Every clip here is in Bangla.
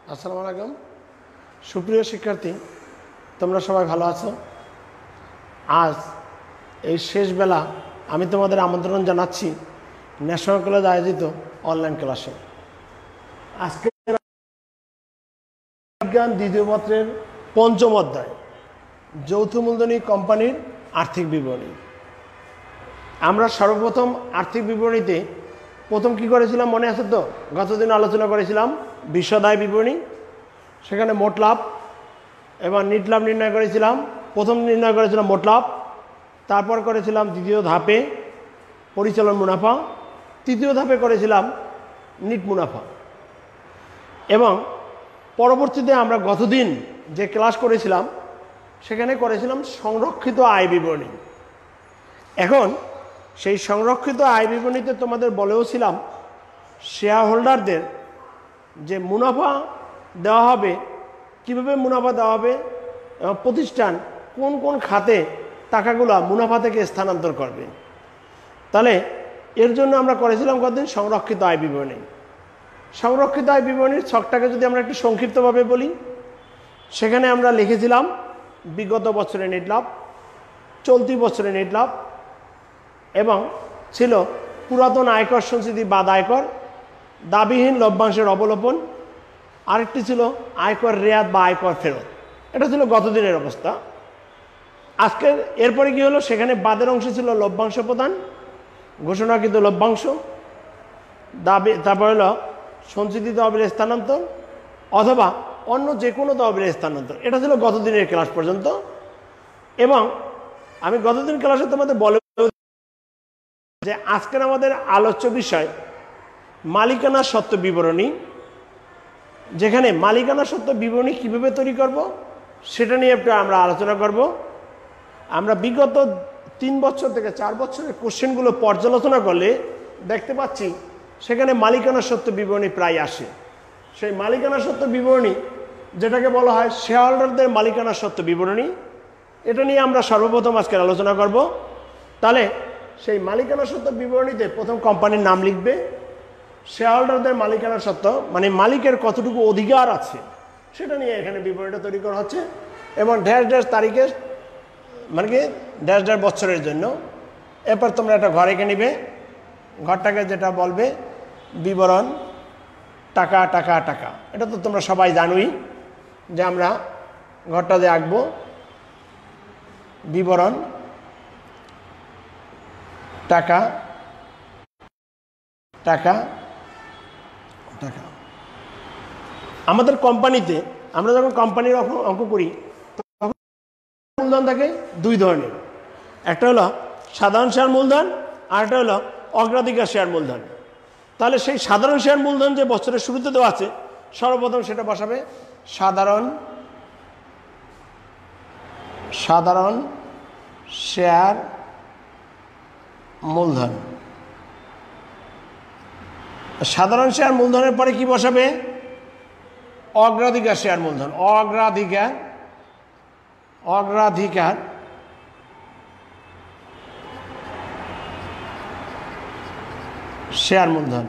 আসসালামু আলাইকুম সুপ্রিয় শিক্ষার্থী, তোমরা সবাই ভালো আছো? আজ এই শেষ বেলা আমি তোমাদের আমন্ত্রণ জানাচ্ছি ন্যাশনাল কলেজ আয়োজিত অনলাইন ক্লাসে। আজকে বিজ্ঞান দ্বিতীয় পত্রের পঞ্চম অধ্যায় যৌথ মূলধনী কোম্পানির আর্থিক বিবরণী। আমরা সর্বপ্রথম আর্থিক বিবরণীতে প্রথম কি করেছিলাম মনে আছে তো? গতদিন আলোচনা করেছিলাম বিশদ বিবরণী। সেখানে মোট লাভ এবং নিট লাভ নির্ণয় করেছিলাম। প্রথম নির্ণয় করেছিলাম মোট লাভ, তারপর করেছিলাম দ্বিতীয় ধাপে পরিচালন মুনাফা, তৃতীয় ধাপে করেছিলাম নিট মুনাফা। এবং পরবর্তীতে আমরা গতদিন যে ক্লাস করেছিলাম সেখানে করেছিলাম সংরক্ষিত আয় বিবরণী। এখন সেই সংরক্ষিত আয় বিবরণীতে তোমাদের বলেও ছিলাম শেয়ার হোল্ডারদের যে মুনাফা দেওয়া হবে, কীভাবে মুনাফা দেওয়া হবে এবং প্রতিষ্ঠান কোন কোন খাতে টাকাগুলো মুনাফা থেকে স্থানান্তর করবে। তাহলে এর জন্য আমরা করেছিলাম কতদিন সংরক্ষিত আয় বিবরণী। সংরক্ষিত আয় বিবরণীর ছকটাকে যদি আমরা একটু সংক্ষিপ্তভাবে বলি, সেখানে আমরা লিখেছিলাম বিগত বছরের নেট লাভ, চলতি বছরের নেট লাভ, এবং ছিল পুরাতন আয়কর সঞ্চিতি বাদ আয়কর, দাবিহীন লভ্যাংশের অবলোপন, আরেকটি ছিল আয়কর রেয়াত বা আয়কর ফেরত। এটা ছিল গতদিনের অবস্থা। আজকের এরপরে কি হলো, সেখানে বাদের অংশ ছিল লভ্যাংশ প্রদান, ঘোষণাকৃত লভ্যাংশ, দাবি, তারপর হলো সঞ্চিত তহবিলের স্থানান্তর অথবা অন্য যে কোনো তহবিলের স্থানান্তর। এটা ছিল গতদিনের ক্লাস পর্যন্ত। এবং আমি গতদিন ক্লাসে তোমাদের বলে যে আজকের আমাদের আলোচ্য বিষয় মালিকানা সত্ত্ব বিবরণী, যেখানে মালিকানা সত্ত্ব বিবরণী কীভাবে তৈরি করব সেটা নিয়ে একটু আমরা আলোচনা করব। আমরা বিগত 3 বছর থেকে 4 বছরের কোশ্চেনগুলো পর্যালোচনা করলে দেখতে পাচ্ছি সেখানে মালিকানা সত্ত্ব বিবরণী প্রায় আসে। সেই মালিকানা সত্ত্ব বিবরণী যেটাকে বলা হয় শেয়ার হোল্ডারদের মালিকানা সত্ত্ব বিবরণী, এটা নিয়ে আমরা সর্বপ্রথম আজকে আলোচনা করব। তাহলে সেই মালিকানা সত্ত্ব বিবরণীতে প্রথম কোম্পানির নাম লিখবে, শেয়ার হোল্ডারদের মালিকানা সত্ত্ব মানে মালিকের কতটুকু অধিকার আছে সেটা নিয়ে এখানে বিবরণীটা তৈরি করা হচ্ছে, এবং ড্যাশ ড্যাশ তারিখে মানে কি ড্যাশ ড্যাশ বছরের জন্য। এরপর তোমরা একটা ঘর এঁকে নিবে, ঘরটাকে যেটা বলবে বিবরণ টাকা টাকা টাকা। এটা তো তোমরা সবাই জানোই যে আমরা ঘরটা যে আঁকবো বিবরণ টাকা টাকা টাকা। আমাদের কোম্পানিতে আমরা যখন কোম্পানির অঙ্ক করি তখন মূলধন থাকে 2 ধরনের, একটা হলো সাধারণ শেয়ার মূলধন আর একটা হলো অগ্রাধিকার শেয়ার মূলধন। তাহলে সেই সাধারণ শেয়ার মূলধন যে বছরের শুরুতে দেওয়া আছে, সর্বপ্রথম সেটা বসাবে সাধারণ শেয়ার মূলধন। সাধারণ শেয়ার মূলধনের পরে কি বসাবে? অগ্রাধিকার শেয়ার মূলধন। অগ্রাধিকার শেয়ার মূলধন।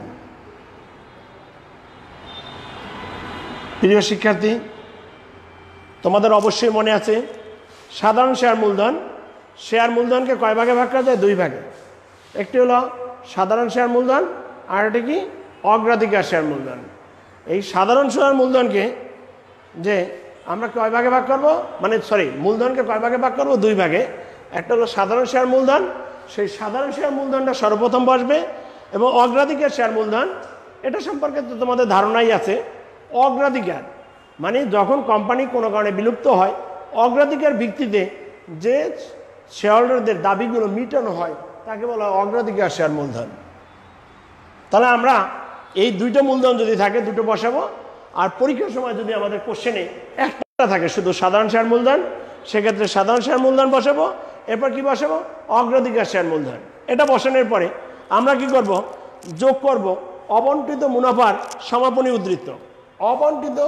প্রিয় শিক্ষার্থী, তোমাদের অবশ্যই মনে আছে সাধারণ শেয়ার মূলধনকে কয় ভাগে ভাগ করা যায়? 2 ভাগে। একটি হলো সাধারণ শেয়ার মূলধন আর একটি কি অগ্রাধিকার শেয়ার মূলধন। এই সাধারণ শেয়ার মূলধনকে যে আমরা কয় ভাগে ভাগ করব, মানে মূলধনকে কয় ভাগে ভাগ করব? 2 ভাগে। একটা হলো সাধারণ শেয়ার মূলধন, সেই সাধারণ শেয়ার মূলধনটা সর্বপ্রথম বসবে, এবং অগ্রাধিকার শেয়ার মূলধন এটা সম্পর্কে তো তোমাদের ধারণাই আছে। অগ্রাধিকার মানে যখন কোম্পানি কোনো কারণে বিলুপ্ত হয়, অগ্রাধিকার ভিত্তিতে যে শেয়ার হোল্ডারদের দাবিগুলো মিটানো হয় তাকে বলা হয় অগ্রাধিকার শেয়ার মূলধন। তাহলে আমরা এই 2টো মূলধন যদি থাকে 2টো বসাবো, আর পরীক্ষার সময় যদি আমাদের কোশ্চেনে একটা থাকে শুধু সাধারণ শেয়ার মূলধন, সেক্ষেত্রে সাধারণ শেয়ার মূলধন বসাবো, এরপর কি বসাবো? অগ্রাধিকার শেয়ার মূলধন। এটা বসানোর পরে আমরা কি করব? যোগ করব অবন্টিত মুনাফার সমাপনী উদ্ধৃত। অবন্টিত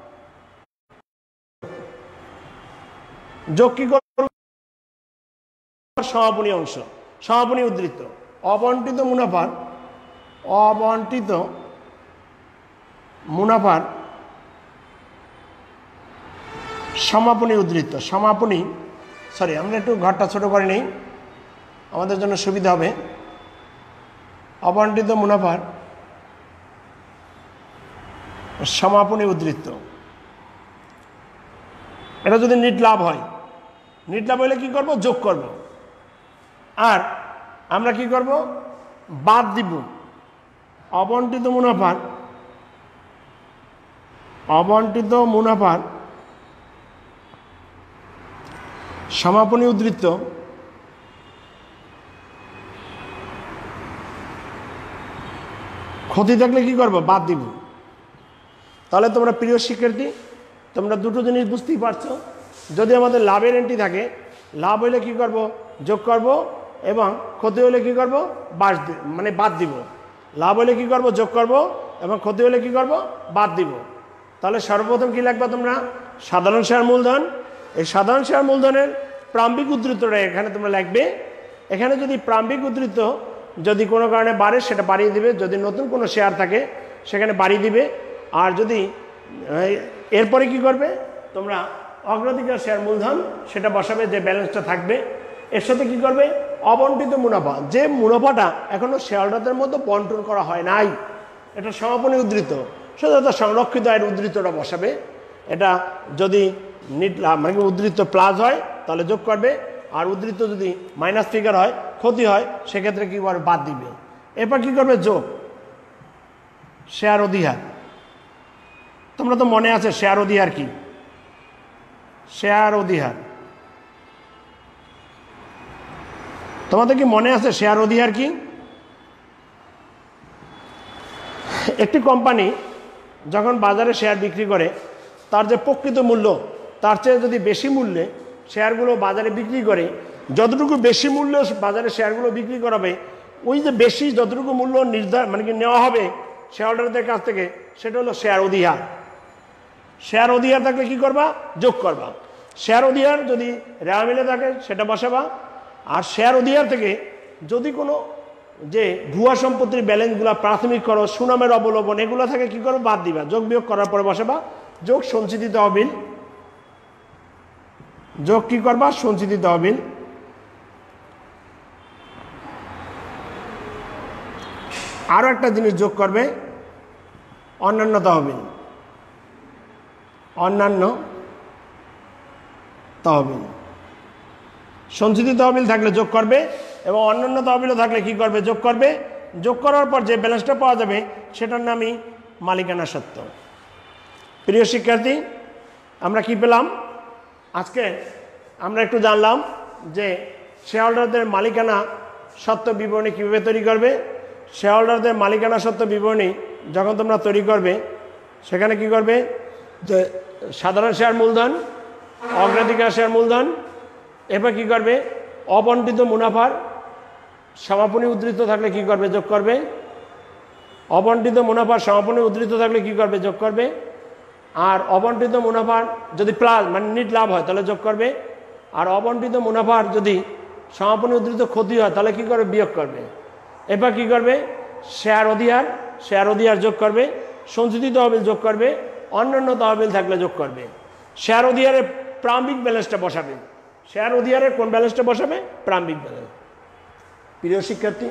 যোগ কি করব? সমাপনী অংশ, সমাপনী উদ্ধৃত। অবন্টিত মুনাফার সমাপনী উদ্ধৃত, সমাপনী, সরি আমরা একটু ঘরটা ছোট করে নেই আমাদের জন্য সুবিধা হবে। অবন্টিত মুনাফার সমাপনী উদ্ধৃত, এটা যদি নিট লাভ হয়, নিট লাভ হলে কি করব, যোগ করব, আর আমরা কি করব, বাদ দিব অবন্টিত মুনাফার, অবন্টিত মুনাফার সমাপনী উদ্ধৃত ক্ষতি থাকলে কি করব, বাদ দিব। তাহলে তোমরা প্রিয় শিক্ষার্থী, তোমরা দুটো জিনিস বুঝতেই পারছো। যদি আমাদের লাভের এন্ট্রি থাকে, লাভ হইলে কি করব, যোগ করব, এবং ক্ষতি হলে কি করব, মানে বাদ দিব। লাভ হলে কি করব, যোগ করব, এবং ক্ষতি হলে কি করব, বাদ দিব। তাহলে সর্বপ্রথম কি লাগবে, তোমরা সাধারণ শেয়ার মূলধন, এই সাধারণ শেয়ার মূলধনের প্রারম্ভিক উদ্ধৃতটা এখানে তোমরা লিখবে। এখানে যদি প্রারম্ভিক উদ্ধৃত যদি কোনো কারণে বাড়ে সেটা বাড়িয়ে দিবে, যদি নতুন কোনো শেয়ার থাকে সেখানে বাড়িয়ে দিবে। আর যদি এরপরে কি করবে, তোমরা অগ্রাধিকার শেয়ার মূলধন সেটা বসাবে, যে ব্যালেন্সটা থাকবে। এর সাথে কি করবে, অবন্টিত মুনাফা, যে মুনাফাটা এখনো শেয়ারহোল্ডারদের মধ্যে বন্টন করা হয় নাই, এটা সমাপনী উদ্ধৃত, সেটা সংরক্ষিত আয়ের উদ্ধৃতটা বসাবে। এটা যদি নিট মানে উদ্ধৃত প্লাস হয় তাহলে যোগ করবে, আর উদ্ধৃত যদি মাইনাস ফিগার হয়, ক্ষতি হয়, সেক্ষেত্রে কি করবে, বাদ দিবে। এরপর কি করবে, যোগ শেয়ার অধিহার। তোমরা তো মনে আছে শেয়ার অধিহার কি, শেয়ার অধিহার তোমাদের কি মনে আছে শেয়ার অধিহার কি? একটি কোম্পানি যখন বাজারে শেয়ার বিক্রি করে, তার যে প্রকৃত মূল্য তার চেয়ে যদি বেশি মূল্যে শেয়ারগুলো বাজারে বিক্রি করে, যতটুকু বেশি মূল্য বাজারে শেয়ারগুলো বিক্রি করাবে, ওই যে বেশি যতটুকু মূল্য মানে কি নেওয়া হবে শেয়ারহোল্ডারদের কাছ থেকে, সেটা হলো শেয়ার অধিহার। শেয়ার অধিহার থাকলে কি করবা, যোগ করবা। শেয়ার অধিহার যদি রেওয়া মিলে থাকে সেটা বসাবা। আর শেয়ার অধিহার থেকে যদি কোনো যে ভুয়া সম্পত্তির ব্যালেন্সগুলো, প্রাথমিক খরচ, সুনামের অবলম্বন, এগুলো থাকে কি করো, বাদ দিবা। যোগ বিয়োগ করার পরে বসাবা, যোগ সঞ্চিত তহবিল, যোগ কি করবা, সঞ্চিত তহবিল। আরো একটা জিনিস যোগ করবে, অন্যান্য তহবিল, অন্যান্য তহবিল। সঞ্চিত তহবিল থাকলে যোগ করবে, এবং অন্যান্য তহবিলও থাকলে কি করবে, যোগ করবে। যোগ করার পর যে ব্যালেন্সটা পাওয়া যাবে সেটার নামই মালিকানা সত্ত্ব। প্রিয় শিক্ষার্থী, আমরা কি পেলাম আজকে, আমরা একটু জানলাম যে শেয়ারহোল্ডারদের মালিকানা সত্ত্ব বিবরণী কীভাবে তৈরি করবে। শেয়ারহোল্ডারদের মালিকানা সত্ত্ব বিবরণী যখন তোমরা তৈরি করবে, সেখানে কি করবে, যে সাধারণ শেয়ার মূলধন, অগ্রাধিকার শেয়ার মূলধন, এরপর কি করবে, অবন্টিত মুনাফার সমাপনী উদ্ধৃত থাকলে কি করবে, যোগ করবে। অবন্টিত মুনাফার সমাপনী উদ্ধৃত থাকলে কি করবে, যোগ করবে। আর অবন্টিত মুনাফার যদি প্লাস মানে নিট লাভ হয় তাহলে যোগ করবে। আর অবন্টিত মুনাফার যদি সমাপনী উদ্ধৃত ক্ষতি হয় তাহলে কি করবে, বিয়োগ করবে। এরপর কি করবে, শেয়ার অধিহার, শেয়ার অধিহার যোগ করবে, সঞ্চিত তহবিল যোগ করবে, অন্যান্য তহবিল থাকলে যোগ করবে। শেয়ার অধিহারের প্রারম্ভিক ব্যালেন্সটা বসাবে। শেয়ার অধিহারের কোন ব্যালেন্সটা বসাবে, প্রারম্ভিক ব্যালেন্স। প্রিয় শিক্ষার্থী,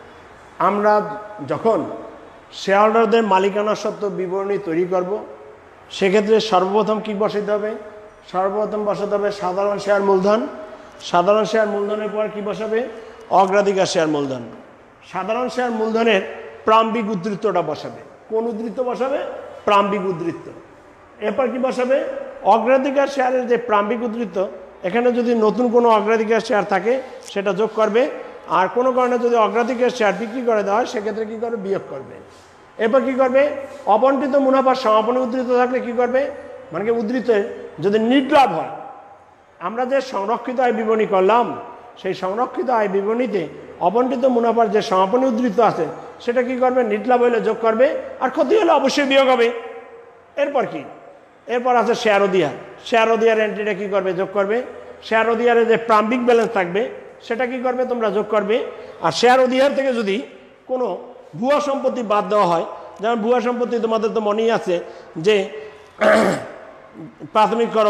আমরা যখন শেয়ারহোল্ডারদের মালিকানা সত্ত্ব বিবরণী তৈরি করব, সেক্ষেত্রে সর্বপ্রথম কি বসাতে হবে, সর্বপ্রথম বসাতে হবে সাধারণ শেয়ার মূলধন। সাধারণ শেয়ার মূলধনের পর কি বসাবে, অগ্রাধিকার শেয়ার মূলধন। সাধারণ শেয়ার মূলধনের প্রারম্ভিক উদ্ধৃতটা বসাবে। কোন উদ্ধৃত বসাবে, প্রারম্ভিক উদ্ধৃত। এরপর কি বসাবে, অগ্রাধিকার শেয়ারের যে প্রারম্ভিক উদ্ধৃত, এখানে যদি নতুন কোনো অগ্রাধিকার শেয়ার থাকে সেটা যোগ করবে। আর কোনো কারণে যদি অগ্রাধিকার শেয়ার বিক্রি করে দেওয়া হয় সেক্ষেত্রে কী করবে, বিয়োগ করবে। এরপর কী করবে, অবন্টিত মুনাফার সমাপনী উদ্ধৃত থাকলে কী করবে, মানে কি উদ্ধৃতের যদি নিট লাভ হয়, আমরা যে সংরক্ষিত আয় বিবরণী করলাম সেই সংরক্ষিত আয় বিবরণীতে অবন্টিত মুনাফার যে সমাপনী উদ্ধৃত আছে সেটা কি করবে, নিট লাভ হলে যোগ করবে, আর ক্ষতি হলে অবশ্যই বিয়োগ হবে। এরপর কি, এরপর আছে শেয়ার অধিহার। শেয়ার অধিহার এন্ট্রিটা কী করবে, যোগ করবে। শেয়ার অধিহারে যে প্রারম্ভিক ব্যালেন্স থাকবে সেটা কি করবে, তোমরা যোগ করবে। আর শেয়ার অধিহার থেকে যদি কোনো ভুয়া সম্পত্তি বাদ দেওয়া হয়, যেমন ভুয়া সম্পত্তি তোমাদের তো মনেই আছে যে প্রাথমিক খরচ,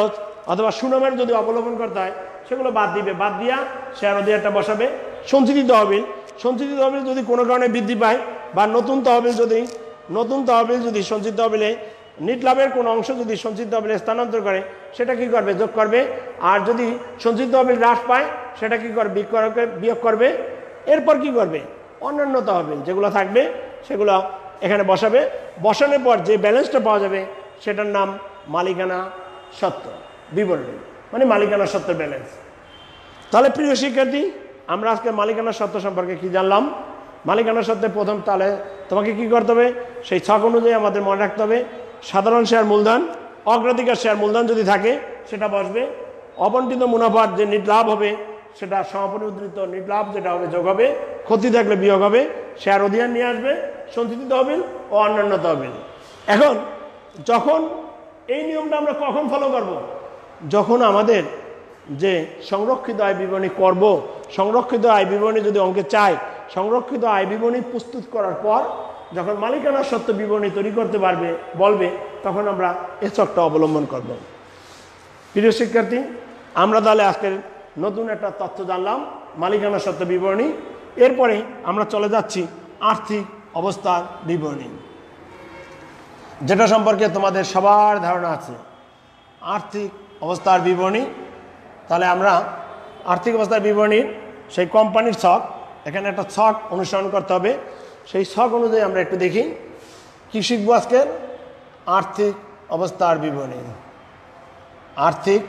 অথবা সুনামের যদি অবলম্বন করতে হয় সেগুলো বাদ দিবে, বাদ দিয়া শেয়ার অধিকারটা বসাবে। সঞ্চিত তহবিল, সঞ্চিত তহবিল যদি কোনো কারণে বৃদ্ধি পায় বা নতুন তহবিল যদি সঞ্চিত তহবিলে নিট লাভের কোনো অংশ যদি সঞ্চিত তহবিলে স্থানান্তর করে সেটা কি করবে? যোগ করবে। আর যদি সঞ্চিত তহবিল হ্রাস পায় সেটা কি করবে? বিয়োগ করবে। এরপর কি করবে? অন্যান্য তহবিল যেগুলো থাকবে সেগুলো এখানে বসাবে। বসানোর পর যে ব্যালেন্সটা পাওয়া যাবে সেটার নাম মালিকানা সত্ত্ব বিবরণী, মানে মালিকানা সত্ত্বের ব্যালেন্স। তাহলে প্রিয় শিক্ষার্থী, আমরা আজকে মালিকানা সত্ত্ব সম্পর্কে কি জানলাম? মালিকানা সত্ত্বে প্রথম তাহলে তোমাকে কি করতে হবে? সেই ছক অনুযায়ী আমাদের মনে রাখতে হবে সাধারণ শেয়ার মূলধন, অগ্রাধিকার শেয়ার মূলধন যদি থাকে সেটা বসবে। অবন্টিত মুনাফার যে নিট লাভ হবে সেটা সমাপরিবর্তিত নিট লাভ যেটা হবে যোগ হবে, ক্ষতি থাকলে বিয়োগ হবে, শেয়ার অধিকার নিয়ে আসবে, সঞ্চিত তহবিল ও অন্যান্য তহবিল। এখন যখন এই নিয়মটা আমরা কখন ফলো করব? যখন আমাদের যে সংরক্ষিত আয় বিবরণী করব, সংরক্ষিত আয় বিবরণী যদি অঙ্কে চাই, সংরক্ষিত আয় বিবরণী প্রস্তুত করার পর যখন মালিকানা সত্ত্ব বিবরণী তৈরি করতে বলবে তখন আমরা এই ছকটা অবলম্বন করব। প্রিয় শিক্ষার্থী, আমরা তাহলে আজকের নতুন একটা তথ্য জানলাম, মালিকানা সত্ত্ব বিবরণী। এরপরে আমরা চলে যাচ্ছি আর্থিক অবস্থার বিবরণী, যেটা সম্পর্কে তোমাদের সবার ধারণা আছে। আর্থিক অবস্থার বিবরণী, তাহলে আমরা আর্থিক অবস্থার বিবরণীর সেই কোম্পানির ছক, এখানে একটা ছক অনুসরণ করতে হবে। সেই ছক অনুযায়ী আমরা একটু দেখি কি শিখবো আজকের। আর্থিক অবস্থার বিবরণী, আর্থিক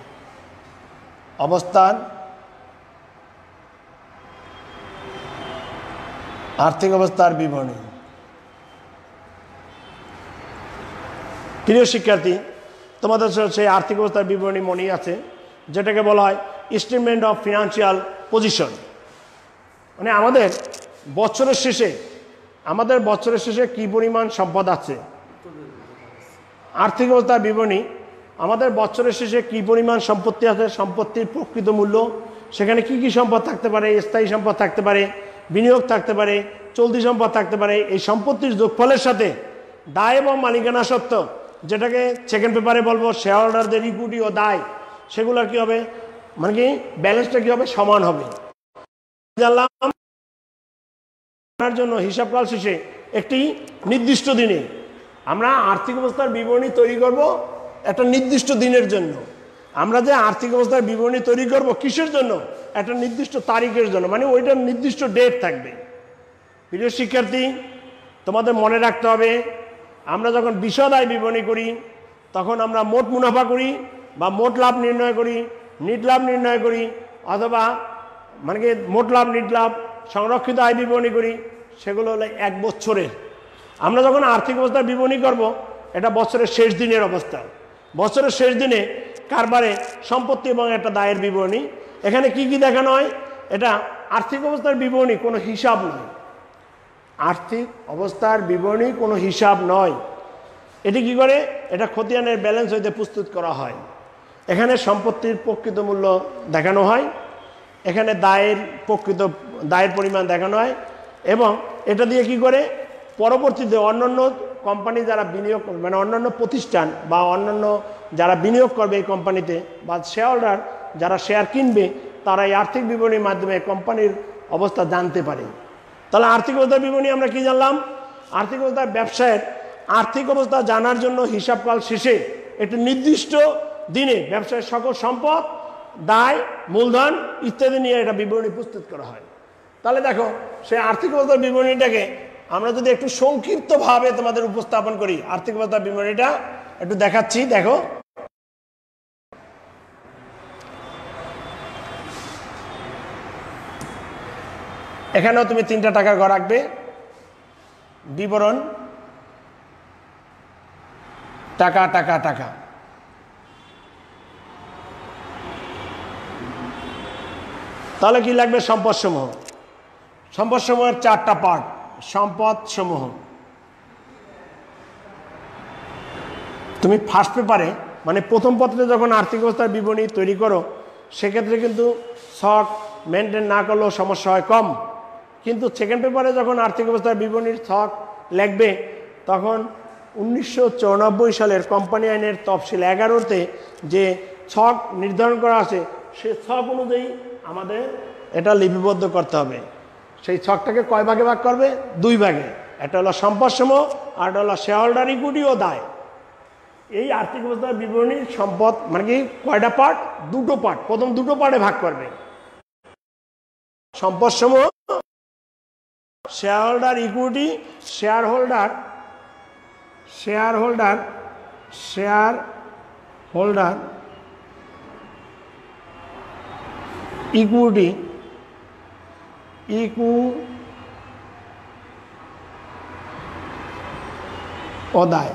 অবস্থার বিবরণী। প্রিয় শিক্ষার্থী, তোমাদের সেই আর্থিক অবস্থার বিবরণী মনেই আছে, যেটাকে বলা হয় স্টেটমেন্ট অফ ফিনান্সিয়াল পজিশন। মানে আমাদের বছরের শেষে কি পরিমাণ সম্পদ আছে। আর্থিক অবস্থার বিবরণী আমাদের বছরের শেষে কি পরিমাণ সম্পত্তি আছে, সম্পত্তির প্রকৃত মূল্য, সেখানে কি কি সম্পদ থাকতে পারে, স্থায়ী সম্পদ থাকতে পারে, বিনিয়োগ থাকতে পারে, চলতি সম্পদ থাকতে পারে। এই সম্পত্তির যোগফলের সাথে দায় এবং মালিকানা সত্ত্ব, যেটাকে সেকেন্ড পেপারে বলবো শেয়ার হোল্ডারদের ইকুইটি ও দায়, সেগুলো কি হবে, মানে কি ব্যালেন্সটা কি হবে, সমান হবে। জানলাম জন্য হিসাবকাল শেষে একটি নির্দিষ্ট দিনে আমরা আর্থিক অবস্থার বিবরণী তৈরি করব, একটা নির্দিষ্ট দিনের জন্য। আমরা যে আর্থিক অবস্থার বিবরণী তৈরি করব কিসের জন্য? একটা নির্দিষ্ট তারিখের জন্য, মানে ওইটার নির্দিষ্ট ডেট থাকবে। প্রিয় শিক্ষার্থী, তোমাদের মনে রাখতে হবে আমরা যখন বিশদ আয় বিবরণী করি তখন আমরা মোট মুনাফা করি বা মোট লাভ নির্ণয় করি, নিট লাভ নির্ণয় করি, অথবা মানে কি মোট লাভ নিট লাভ সংরক্ষিত আয় বিবরণী করি, সেগুলো হলো এক বছরের। আমরা যখন আর্থিক অবস্থার বিবরণী করব এটা বছরের শেষ দিনের অবস্থা। বছরের শেষ দিনে কারবারে সম্পত্তি এবং একটা দায়ের বিবরণী। এখানে কি কি দেখানো হয়? এটা আর্থিক অবস্থার বিবরণী, কোনো হিসাব নয়। আর্থিক অবস্থার বিবরণী কোনো হিসাব নয়। এটি কি করে? এটা খতিয়ানের ব্যালেন্স হইতে প্রস্তুত করা হয়। এখানে সম্পত্তির প্রকৃত মূল্য দেখানো হয়, এখানে দায়ের পরিমাণ দেখানো হয়, এবং এটা দিয়ে কি করে পরবর্তীতে অন্যান্য কোম্পানি যারা বিনিয়োগ, মানে অন্যান্য প্রতিষ্ঠান বা অন্যান্য যারা বিনিয়োগ করবে এই কোম্পানিতে বা শেয়ার হোল্ডার যারা শেয়ার কিনবে, তারা এই আর্থিক বিবরণীর মাধ্যমে কোম্পানির অবস্থা জানতে পারে। তাহলে আর্থিক অবস্থার বিবরণী আমরা কি জানলাম? আর্থিক অবস্থার ব্যবসায়ের আর্থিক অবস্থা জানার জন্য হিসাবকাল শেষে একটি নির্দিষ্ট দিনে ব্যবসায়ের সকল সম্পদ, দায়, মূলধন ইত্যাদি নিয়ে এটা বিবরণী প্রস্তুত করা হয়। তাহলে দেখো সেই আর্থিক অবস্থার বিবরণীটাকে আমরা যদি একটু সংক্ষিপ্তভাবে তোমাদের উপস্থাপন করি, আর্থিক অবস্থার বিবরণীটা একটু দেখাচ্ছি। দেখো, এখানেও তুমি 3টা টাকার ঘর আঁকবে, বিবরণ টাকা টাকা টাকা। তাহলে কি লাগবে? সম্পদ সমূহ। সম্পদ সমূহের 4টা পার্ট। সম্পদ সমূহ তুমি ফার্স্ট পেপারে মানে প্রথম পত্রে যখন আর্থিক অবস্থার বিবরণী তৈরি করো সেক্ষেত্রে কিন্তু ছক মেনটেন না করলেও সমস্যা হয় কম, কিন্তু সেকেন্ড পেপারে যখন আর্থিক অবস্থার বিবরণীর ছক লিখবে তখন 1994 সালের কোম্পানি আইনের তফসিল 11-তে যে ছক নির্ধারণ করা আছে সেই ছক অনুযায়ী আমাদের এটা লিপিবদ্ধ করতে হবে। সেই ছকটাকে কয় ভাগে ভাগ করবে? 2 ভাগে। একটা হলো সম্পদসমূহ আর একটা হলো শেয়ার হোল্ডার ইকুইটি ও দায়। এই আর্থিক অবস্থার বিবরণী সম্পদ মানে কি কয়টা পার্ট? 2টো পার্ট। প্রথম 2টো পার্টে ভাগ করবে। সম্পদসমূহ, share holder equity, share holder equity ও দায়।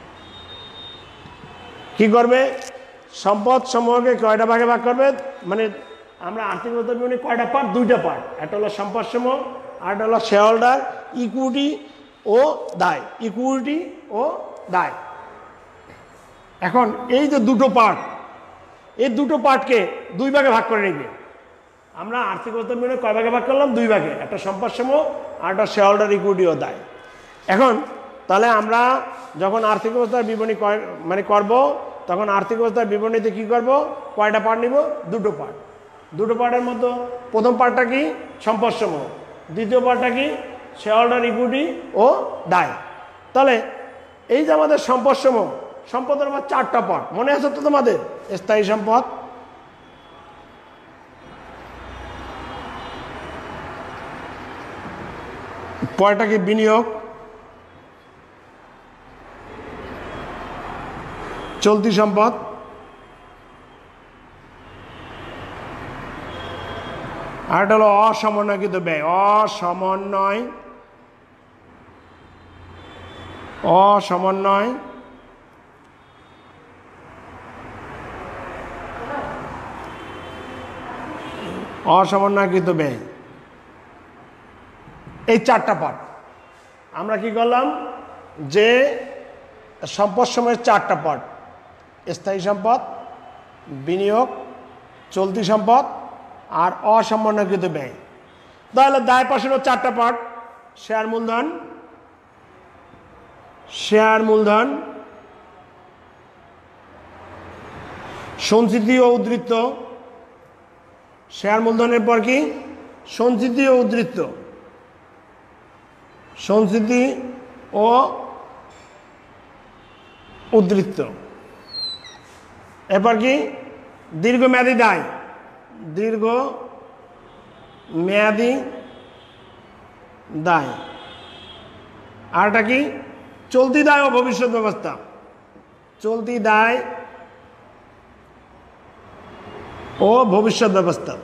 কি করবে? সম্পদ সমূহকে কয়টা ভাগে ভাগ করবে? মানে আমরা আর্থিক অবস্থা বিবরণী কয়টা পার্ট? 2টা পার্ট। একটা হলো সম্পদ সমূহ আর একটা হলো শেয়ার হোল্ডার ইকুইটি ও দায়। ইকুইটি ও দায়। এখন এই যে 2টো পার্ট, এই 2টো পার্টকে 2 ভাগে ভাগ করে নিবে। আমরা আর্থিক অবস্থা বিবরণী কয় ভাগে ভাগ করলাম? 2 ভাগে। একটা সম্পদ সমূহ আর একটা শেয়ার হোল্ডার ইকুইটি ও দায়। এখন তাহলে আমরা যখন আর্থিক অবস্থার বিবরণী মানে করব তখন আর্থিক অবস্থার বিবরণীতে কি করব? কয়টা পার্ট নিব? 2টো পার্ট। 2টো পার্টের মধ্যে প্রথম পার্টটা কি? সম্পদসমূহ। দ্বিতীয় পার্টটা কি? শেয়ার হোল্ডার ইকুইটি ও দায়। তাহলে এই যে আমাদের সম্পদসমূহ, সম্পদের আবার 4টা পার্ট। মনে আছে তো তোমাদের? স্থায়ী সম্পদ, পরটা কি? বিনিয়োগ, চলতি সম্পদ, আর একটা হলো অসমন্বয়কৃত ব্যয়। অসমন্বয়কৃত ব্যয়। এই 4টা পার্ট আমরা কি করলাম? যে সম্পদ সময়ের 4টা পার্ট, স্থায়ী সম্পদ, বিনিয়োগ, চলতি সম্পদ আর অসমন্বয়কৃত ব্যয়। তাহলে দায় পাশেরও 4টা পার্ট, শেয়ার মূলধন, সঞ্চিতি ও উদ্ধৃত্ত। শেয়ার মূলধনের পর কি? সঞ্চিতি ও উদ্ধৃত্ত। সঞ্চিতি ও উদ্ধৃত্ত। এরপর কি? দীর্ঘমেয়াদী দায়। দীর্ঘমেয়াদী দায়। আরটা কি? চলতি দায় ও ভবিষ্যৎ ব্যবস্থা। চলতি দায় ও ভবিষ্যৎ ব্যবস্থা।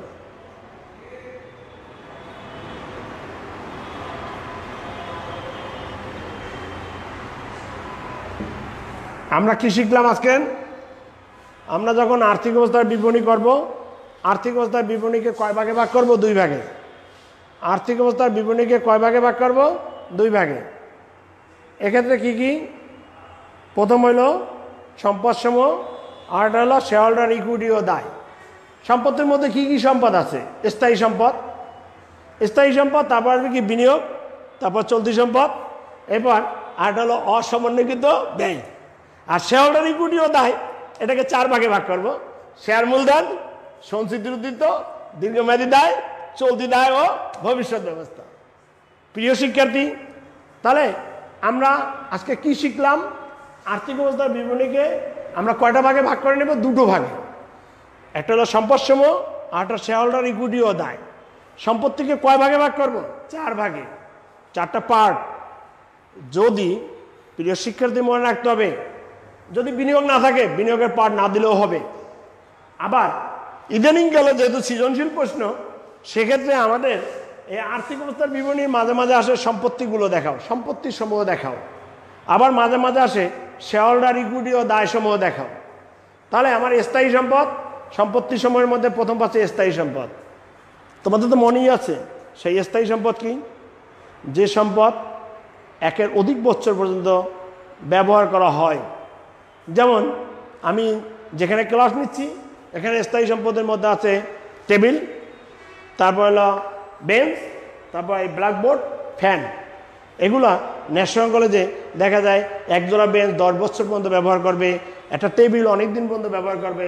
আমরা কি শিখলাম আজকে? আমরা যখন আর্থিক অবস্থার বিবরণী করব, আর্থিক অবস্থার বিবরণীকে কয় ভাগে ভাগ করব? 2 ভাগে। আর্থিক অবস্থার বিবরণীকে কয় ভাগে ভাগ করব? 2 ভাগে। এক্ষেত্রে কি কি? প্রথম হইল সম্পদসমূহ আর একটা হলো শেয়ার হোল্ডার ইকুইটি ও দায়। সম্পদের মধ্যে কি কি সম্পদ আছে? স্থায়ী সম্পদ, তারপর আসবে কি? বিনিয়োগ, তারপর চলতি সম্পদ, এরপর আর একটা হলো অসমন্বয়কৃত ব্যয়। আর শেয়ার হোল্ডার ইকুইটি ও দায় এটাকে 4 ভাগে ভাগ করব। শেয়ার মূলধন, সঞ্চিতি উদ্ধৃত্ত, দীর্ঘমেয়াদী দায়, চলতি দায় ও ভবিষ্যৎ ব্যবস্থা। প্রিয় শিক্ষার্থী, তাহলে আমরা আজকে কি শিখলাম? আর্থিক অবস্থার বিবরণীকে আমরা কয়টা ভাগে ভাগ করে নেব? 2টো ভাগে। একটা হলো সম্পদসমূহ আর একটা শেয়ার হোল্ডার ইকুইটি ও দায়। সম্পত্তিকে কয় ভাগে ভাগ করব? 4 ভাগে। 4টা পার্ট। যদি, প্রিয় শিক্ষার্থী মনে রাখতে হবে, যদি বিনিয়োগ না থাকে বিনিয়োগের পার্ট না দিলেও হবে। আবার ইদানিং গেলে যেহেতু সৃজনশীল প্রশ্ন, সেক্ষেত্রে আমাদের এই আর্থিক অবস্থার বিবরণীর মাঝে মাঝে আসে সম্পত্তিগুলো দেখাও, সম্পত্তির সমূহ দেখাও। আবার মাঝে মাঝে আসে শেয়ার হোল্ডার ইকুইটি ও দায় সমূহ দেখাও। তাহলে আমার স্থায়ী সম্পদ, সম্পত্তি সমূহের মধ্যে প্রথম পাচ্ছে স্থায়ী সম্পদ। তোমাদের তো মনেই আছে সেই স্থায়ী সম্পদ কি? যে সম্পদ 1-এর অধিক বছর পর্যন্ত ব্যবহার করা হয়। যেমন আমি যেখানে ক্লাস নিচ্ছি এখানে স্থায়ী সম্পদের মধ্যে আছে টেবিল, তারপর হলো বেঞ্চ, তারপর এই ব্ল্যাকবোর্ড, ফ্যান। এগুলা ন্যাশনাল কলেজে দেখা যায় 1 জোড়া বেঞ্চ 10 বছর পর্যন্ত ব্যবহার করবে, একটা টেবিল অনেক দিন পর্যন্ত ব্যবহার করবে,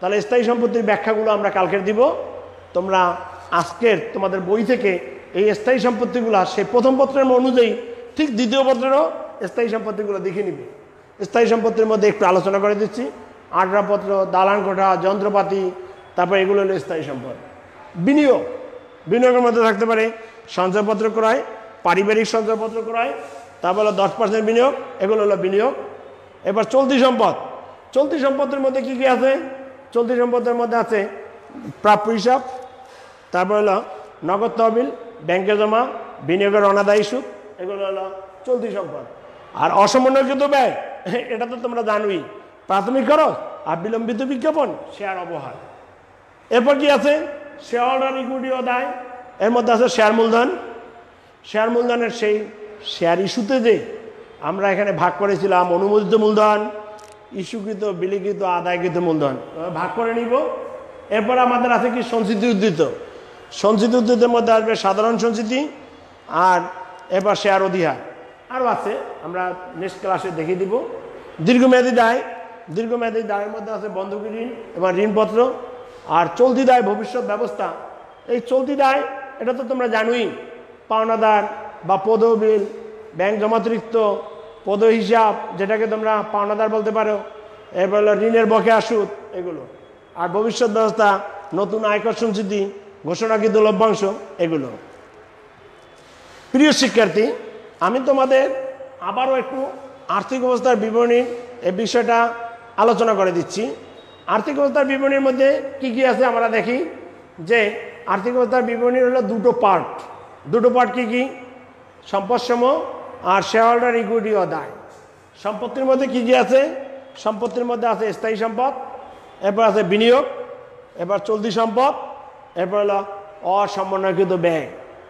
তাহলে স্থায়ী সম্পত্তির ব্যাখ্যাগুলো আমরা কালকের দিব। তোমরা আজকের তোমাদের বই থেকে এই স্থায়ী সম্পত্তিগুলো সেই প্রথম পত্রের অনুযায়ী ঠিক দ্বিতীয় পত্রেরও স্থায়ী সম্পত্তিগুলো দেখে নিবে। স্থায়ী সম্পত্তির মধ্যে একটু আলোচনা করে দিচ্ছি। আসবাবপত্র, দালান কোঠা, যন্ত্রপাতি, তারপর এগুলো হলো স্থায়ী সম্পদ। বিনিয়োগ, বিনিয়োগের মধ্যে থাকতে পারে সঞ্চয়পত্র ক্রয়, পারিবারিক সঞ্চয়পত্র ক্রয়, তারপর হলো 10% বিনিয়োগ, এগুলো হলো বিনিয়োগ। এবার চলতি সম্পদ, চলতি সম্পদের মধ্যে কি কি আছে? চলতি সম্পদের মধ্যে আছে প্রাপ্য হিসাব, তারপর হলো নগদ তহবিল, ব্যাংকে জমা, বিনিয়োগের অনাদায়ী সুদ, এগুলো হলো চলতি সম্পদ। আর অসমন্বয়কৃত ব্যয়, এটা তো তোমরা জানোই, প্রাথমিক খরচ আর বিলম্বিত বিজ্ঞাপন, শেয়ার অবহার। এরপর কি আছে? শেয়ার হোল্ডার ইকুইটি ও দায়, এর মধ্যে আছে শেয়ার মূলধন। শেয়ার মূলধনের সেই শেয়ার ইস্যুতে যে আমরা এখানে ভাগ করেছিলাম অনুমোদিত মূলধন, ইস্যুকৃত, বিলিকৃত, আদায়কৃত মূলধন ভাগ করে নিব। এরপর আমাদের আছে কি? সঞ্চিতি উদ্ধৃত। সঞ্চিতি উদ্ধৃতের মধ্যে আসবে সাধারণ সঞ্চিতি আর এবার শেয়ার অধিহার, আরও আছে, আমরা নেক্সট ক্লাসে দেখিয়ে দিব। দীর্ঘমেয়াদী দায়, দীর্ঘমেয়াদী দায়ের মধ্যে আছে বন্ধকি ঋণ এবং ঋণপত্র। আর চলতি দায় ভবিষ্যৎ ব্যবস্থা। এই চলতি দায় এটা তো তোমরা জানোই, পাওনাদার বা পদবিল, ব্যাংক জমাতিরিক্ত, পদ হিসাব, যেটাকে তোমরা পাওনাদার বলতে পারো, এরপর হলো ঋণের বকেয়া সুদ, এগুলো। আর ভবিষ্যৎ ব্যবস্থা, নতুন আয়কর সঞ্চিতি, ঘোষণাকৃত লভ্যাংশ, এগুলো। প্রিয় শিক্ষার্থী, আমি তোমাদের আবারও একটু আর্থিক অবস্থার বিবরণী এই বিষয়টা আলোচনা করে দিচ্ছি। আর্থিক অবস্থার বিবরণীর মধ্যে কি কি আছে আমরা দেখি। যে আর্থিক অবস্থার বিবরণীর হলো দুটো পার্ট। দুটো পার্ট কি কি? সম্পদসমূহ আর শেয়ার হোল্ডার ইকুইটি ও দায়। সম্পত্তির মধ্যে কি কি আছে? সম্পত্তির মধ্যে আছে স্থায়ী সম্পদ, এরপর আছে বিনিয়োগ, এবার চলতি সম্পদ, এরপর হলো অসমন্বয়কৃত ব্যয়।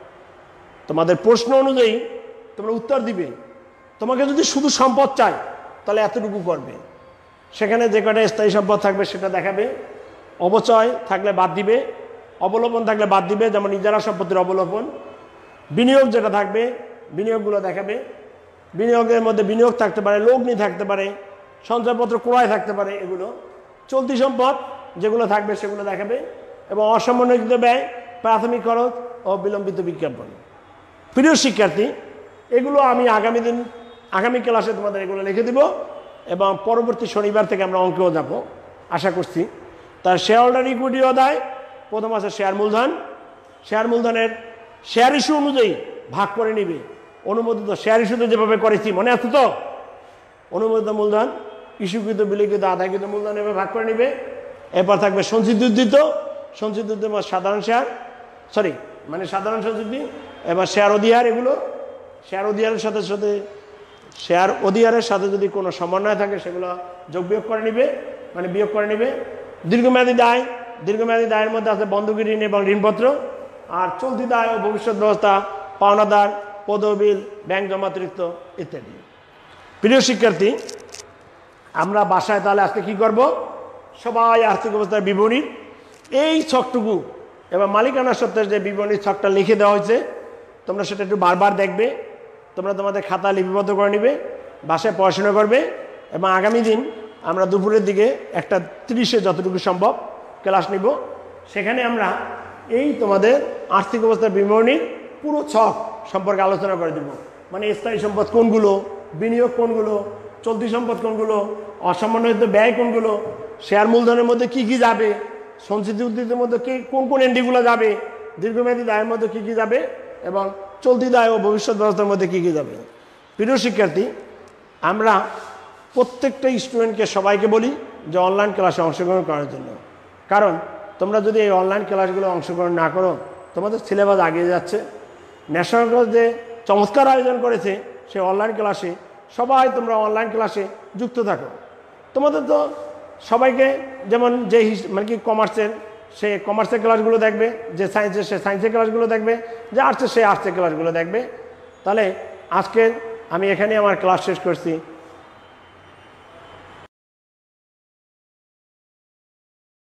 তোমাদের প্রশ্ন অনুযায়ী তোমরা উত্তর দিবে। তোমাকে যদি শুধু সম্পদ চাই তাহলে এতটুকু করবে, সেখানে যে কটা স্থায়ী সম্পদ থাকবে সেটা দেখাবে, অবচয় থাকলে বাদ দিবে, অবলোপন থাকলে বাদ দিবে, যেমন ইজারা সম্পত্তির অবলোপন। বিনিয়োগ যেটা থাকবে বিনিয়োগগুলো দেখাবে। বিনিয়োগের মধ্যে বিনিয়োগ থাকতে পারে, লগ্নি থাকতে পারে, সঞ্চয়পত্র ক্রয় থাকতে পারে, এগুলো। চলতি সম্পদ যেগুলো থাকবে সেগুলো দেখাবে, এবং অসমন্বয়কৃত ব্যয়, প্রাথমিক খরচ ও বিলম্বিত বিজ্ঞাপন। প্রিয় শিক্ষার্থী, এগুলো আমি আগামী ক্লাসে তোমাদের এগুলো লিখে দিব, এবং পরবর্তী শনিবার থেকে আমরা অঙ্কেও যাব আশা করছি। তার শেয়ার হোল্ডার ইকুইটি ও দায়, প্রথম আছে শেয়ার মূলধন। শেয়ার মূলধনের শেয়ার ইস্যু অনুযায়ী ভাগ করে নিবে। অনুমোদিত শেয়ার ইস্যুতে যেভাবে করেছি মনে আছে তো? অনুমোদিত মূলধন, ইস্যুকৃত, বিলিকৃত, আদায়কৃত মূলধন এভাবে ভাগ করে নিবে। এরপর থাকবে সঞ্চিতি উদ্ধৃত। সঞ্চিতি উদ্ধৃত সাধারণ শেয়ার, সাধারণ সঞ্চিতি। এবার শেয়ার অধিহার, এগুলো শেয়ার অধিহারের সাথে সাথে শেয়ার অধিহারের সাথে যদি কোনো সমন্বয় থাকে সেগুলো যোগ বিয়োগ করে নিবে, বিয়োগ করে নিবে। দীর্ঘমেয়াদী দায়, দীর্ঘমেয়াদী দায়ের মধ্যে আছে বন্ধকি ঋণ এবং ঋণপত্র। আর চলতি দায় ও ভবিষ্যৎ ব্যবস্থা, পাওনাদার, পদবিল, ব্যাংক জমাতিরিক্ত ইত্যাদি। প্রিয় শিক্ষার্থী, আমরা বাসায় তাহলে আজকে কি করব? সবাই আর্থিক অবস্থার বিবরণীর এই ছকটুকু এবং মালিকানা সত্ত্বের যে বিবরণীর ছকটা লিখে দেওয়া হয়েছে, তোমরা সেটা একটু বারবার দেখবে। তোমরা তোমাদের খাতা লিপিবদ্ধ করে নিবে, বাসায় পড়াশোনা করবে, এবং আগামী দিন আমরা দুপুরের দিকে 1:30-এ যতটুকু সম্ভব ক্লাস নিব। সেখানে আমরা এই তোমাদের আর্থিক অবস্থার বিবরণীর পুরো ছক সম্পর্কে আলোচনা করে দেব। স্থায়ী সম্পদ কোনগুলো, বিনিয়োগ কোনগুলো, চলতি সম্পদ কোনগুলো, অসমন্বয়িত ব্যয় কোনগুলো, শেয়ার মূলধনের মধ্যে কি কি যাবে, সঞ্চিতি উদ্ধৃতের মধ্যে কোন কোন এন্ট্রিগুলো যাবে, দীর্ঘমেয়াদী দায়ের মধ্যে কি কি যাবে, এবং চলতি দায় ও ভবিষ্যৎ ব্যবস্থার মধ্যে কি কি যাবে। প্রিয় শিক্ষার্থী, আমরা প্রত্যেকটা স্টুডেন্টকে সবাইকে বলি যে অনলাইন ক্লাসে অংশগ্রহণ করার জন্য। কারণ তোমরা যদি এই অনলাইন ক্লাসগুলো অংশগ্রহণ না করো, তোমাদের সিলেবাস আগিয়ে যাচ্ছে। ন্যাশনাল ক্লাস যে চমৎকার আয়োজন করেছে সেই অনলাইন ক্লাসে সবাই তোমরা অনলাইন ক্লাসে যুক্ত থাকো। তোমাদের তো সবাইকে, যেমন যে কমার্সের সে কমার্সের ক্লাসগুলো দেখবে, যে সায়েন্সের সে সায়েন্সের ক্লাসগুলো দেখবে, যে আর্টসের সে আর্টসের ক্লাসগুলো দেখবে। তাহলে আজকে আমি এখানে আমার ক্লাস শেষ করছি।